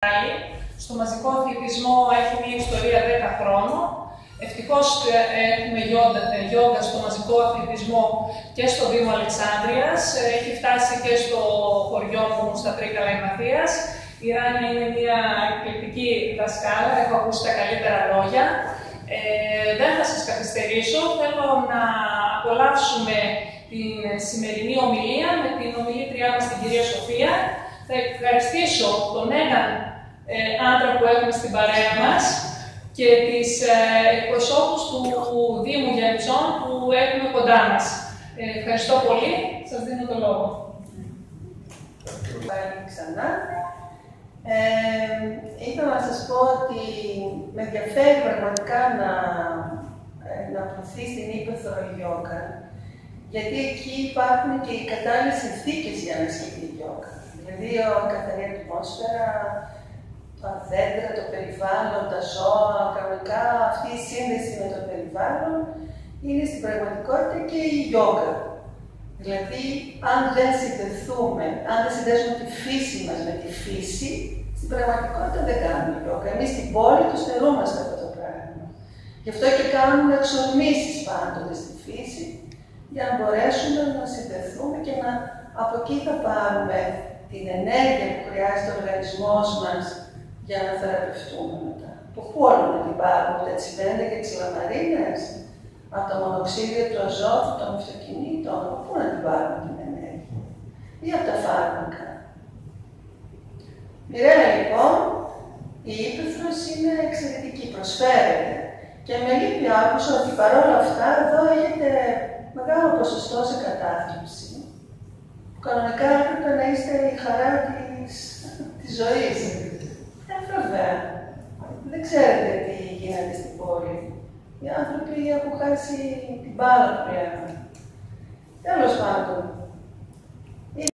Στο μαζικό αθλητισμό έχει μια ιστορία 10 χρόνων. Ευτυχώς έχουμε γιόγκα στο μαζικό αθλητισμό και στο Δήμο Αλεξάνδρειας. Έχει φτάσει και στο χωριό μου, στα Τρίκαλα η Μαθίας. Η Ράνια είναι μια εκπληκτική δασκάλα, έχω ακούσει τα καλύτερα λόγια. Δεν θα σας καθυστερήσω, θέλω να απολαύσουμε την σημερινή ομιλία με την ομιλήτριά μας, την κυρία Σοφία. Θα ευχαριστήσω τον έναν άντρα που έχουμε στην παρέα μας και τις εκπροσώπους του Δήμου Γιαννιτσών που έχουμε κοντά μας. Ευχαριστώ πολύ. Σας δίνω το λόγο. Πάλι ξανά. Ήθελα να σας πω ότι με ενδιαφέρει πραγματικά να προωθεί στην Ήπεθρο η γιόγκα, γιατί εκεί υπάρχουν και οι κατάλληλες συνθήκες για να ασκηθεί η γιόγκα. Δηλαδή, η καθαρή ατμόσφαιρα, τα δέντρα, το περιβάλλον, τα ζώα, κανονικά αυτή η σύνδεση με το περιβάλλον είναι στην πραγματικότητα και η γιόγκα. Δηλαδή, αν δεν συνδεθούμε, αν δεν συνδέσουμε τη φύση μας με τη φύση, στην πραγματικότητα δεν κάνουμε γιόγκα. Εμείς στην πόλη το στερούμαστε αυτό το πράγμα. Γι' αυτό και κάνουμε εξορμήσεις πάντοτε στη φύση, για να μπορέσουμε να συνδεθούμε και από εκεί θα πάρουμε την ενέργεια που χρειάζεται ο οργανισμός μας για να θεραπευτούμε μετά. Από πού όλα να την πάρουμε, από τα τσιμέντα και τις λαμαρίνες, από το μονοξίδιο του αζότου, των αυτοκινήτων, πού να την πάρουμε την ενέργεια, ή από τα φάρμακα. Μοιραία λοιπόν, η Ήπεθρος είναι εξαιρετική, προσφέρεται. Και με λύπη άκουσα ότι παρόλα αυτά εδώ έχετε μεγάλο ποσοστό σε κατάθλιψη. Που κανονικά έπρεπε να είστε η χαρά της ζωής. Βέβαια, δεν ξέρετε τι γίνεται στην πόλη. Οι άνθρωποι έχουν χάσει την μπάλα πλέον.